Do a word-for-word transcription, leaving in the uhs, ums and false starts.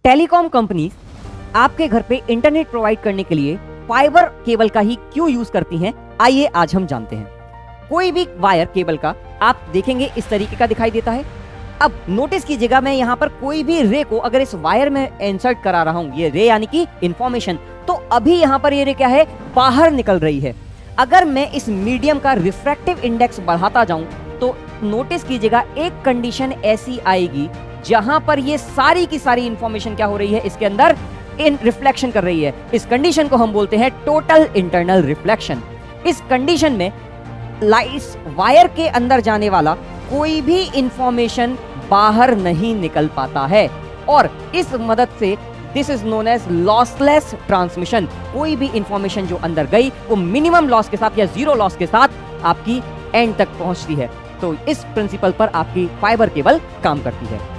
Telecom companies आपके घर पे इंटरनेट प्रोवाइड करने के लिए फाइबर केबल का ही क्यों यूज करती हैं, आइए आज हम जानते हैं। कोई भी वायर केबल का आप देखेंगे इस तरीके का दिखाई देता है। अब नोटिस कीजिएगा, मैं यहाँ पर कोई भी रे को अगर इस वायर में इंसर्ट करा रहा हूँ, ये रे यानी कि इंफॉर्मेशन, तो अभी यहाँ पर ये रे क्या है, बाहर निकल रही है। अगर मैं इस मीडियम का रिफ्रैक्टिव इंडेक्स बढ़ाता जाऊं तो नोटिस कीजिएगा एक कंडीशन ऐसी आएगी जहां पर ये सारी की सारी इंफॉर्मेशन क्या हो रही है, इसके अंदर इन रिफ्लेक्शन कर रही है। इस कंडीशन को हम बोलते हैं टोटल इंटरनल रिफ्लेक्शन। इस कंडीशन में लाइट्स वायर के अंदर जाने वाला कोई भी इंफॉर्मेशन बाहर नहीं निकल पाता है और इस मदद से this is known as lossless transmission. कोई भी इंफॉर्मेशन जो अंदर गई वो मिनिमम लॉस के साथ या जीरो लॉस के साथ आपकी एंड तक पहुंचती है। तो इस प्रिंसिपल पर आपकी फाइबर केबल काम करती है।